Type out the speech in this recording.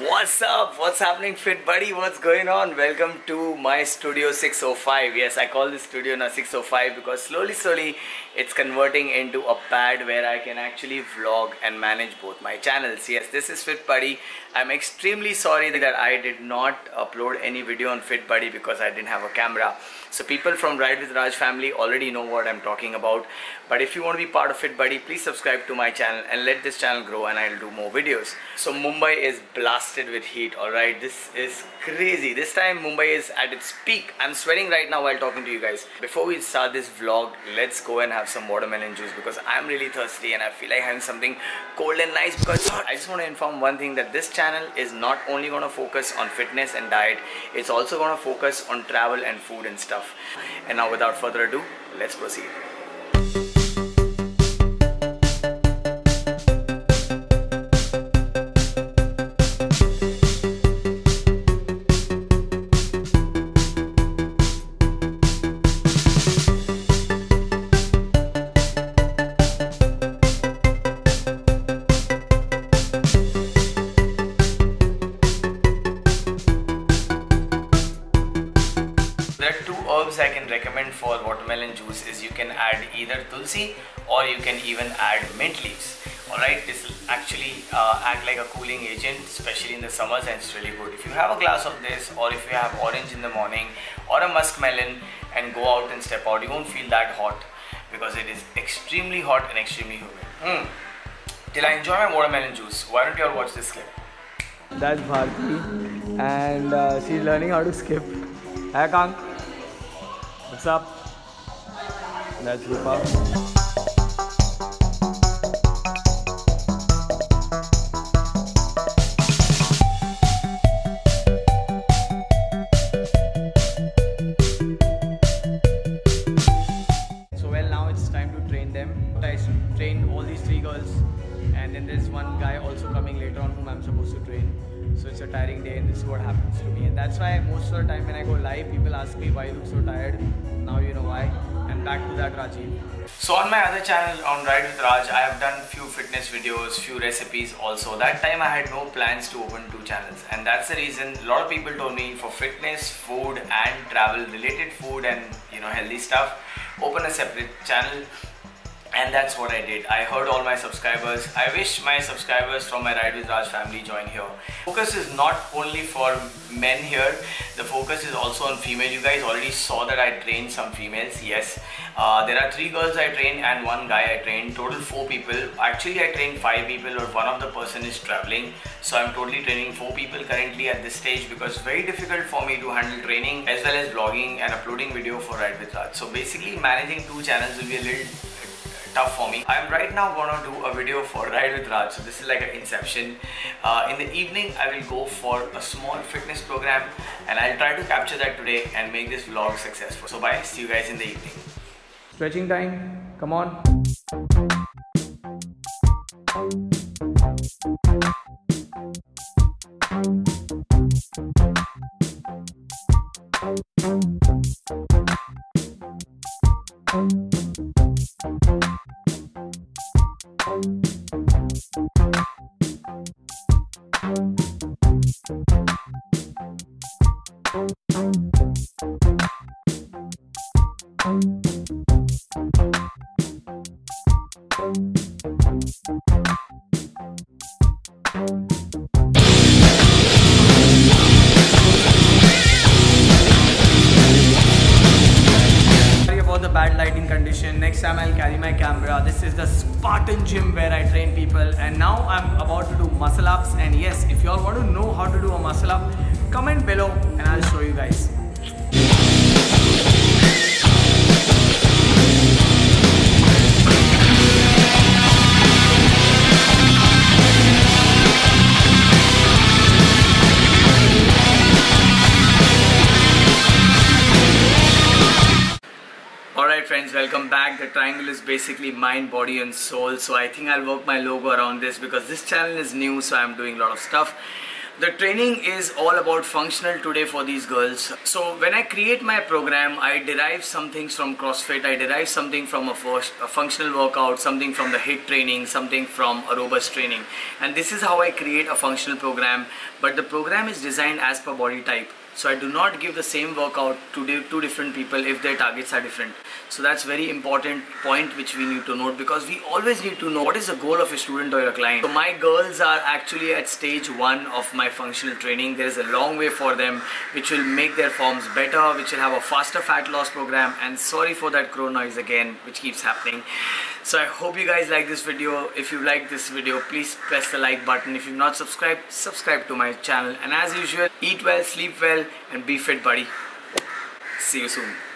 What's up? What's happening, Fit Buddy? What's going on? Welcome to my Studio 605. Yes, I call this studio now 605 because slowly it's converting into a pad where I can actually vlog and manage both my channels. Yes, this is Fit Buddy. I'm extremely sorry that I did not upload any video on Fit Buddy because I didn't have a camera. So people from Ride with Raj family already know what I'm talking about. But if you want to be part of Fit Buddy, please subscribe to my channel and let this channel grow, and I'll do more videos. So Mumbai is blasted with heat, alright? This is crazy. This time Mumbai is at its peak. I'm sweating right now while talking to you guys. Before we start this vlog, let's go and have some watermelon juice because I'm really thirsty and I feel like having something cold and nice. Because I just want to inform one thing, that this channel is not only going to focus on fitness and diet, it's also going to focus on travel and food and stuff. And now without further ado, let's proceed. I can recommend for watermelon juice is you can add either tulsi or you can even add mint leaves. Alright, this will actually act like a cooling agent, especially in the summers, and it's really good. If you have a glass of this, or if you have orange in the morning or a muskmelon and go out and step out, you won't feel that hot because it is extremely hot and extremely humid. Till I enjoy my watermelon juice, why don't you all watch this clip? That's Bharti and she's learning how to skip. Hi Kank. What's up? That's Rupa. So well, now it's time to train them. I train all these three girls, and then there's one guy also coming later on whom I'm supposed to train. So it's a tiring day, and this is what happens to me. And that's why most of the time when I go live, people ask me why you look so tired. Now you know why. And back to that, Rajiv. So on my other channel, on Ride with Raj, I have done few fitness videos, few recipes also. That time I had no plans to open two channels. And that's the reason a lot of people told me for fitness, food and travel related food and healthy stuff, open a separate channel. And that's what I did. I heard all my subscribers. I wish my subscribers from my Ride with Raj family join here. Focus is not only for men here. The focus is also on female. You guys already saw that I trained some females. Yes. There are 3 girls I trained and 1 guy I trained. Total 4 people. Actually, I trained 5 people, or one of the person is traveling. So I'm totally training 4 people currently at this stage because it's very difficult for me to handle training as well as vlogging and uploading video for Ride with Raj. So basically, managing 2 channels will be a little tough for me. I'm right now gonna do a video for Ride with Raj. So this is like an inception. In the evening, I will go for a small fitness program and I'll try to capture that today and make this vlog successful. So bye, see you guys in the evening. Stretching time, come on. Bad lighting condition. Next time I'll carry my camera. This is the Spartan gym where I train people, and now I'm about to do muscle ups. And yes, if you all want to know how to do a muscle up, comment below and I'll show you guys. Alright friends, welcome back. The triangle is basically mind, body and soul. So I think I'll work my logo around this because this channel is new, so I'm doing a lot of stuff. The training is all about functional today for these girls. So when I create my program, I derive some things from CrossFit, I derive something from a functional workout, something from the HIIT training, something from a robust training. And this is how I create a functional program. But the program is designed as per body type. So I do not give the same workout to two different people if their targets are different. So that's very important point which we need to note, because we always need to know what is the goal of a student or a client. So my girls are actually at stage 1 of my functional training. There is a long way for them, which will make their forms better, which will have a faster fat loss program. And sorry for that crow noise again, which keeps happening. So I hope you guys like this video. If you like this video, please press the like button. If you've not subscribed, subscribe to my channel. And as usual, eat well, sleep well, and be fit, buddy. See you soon.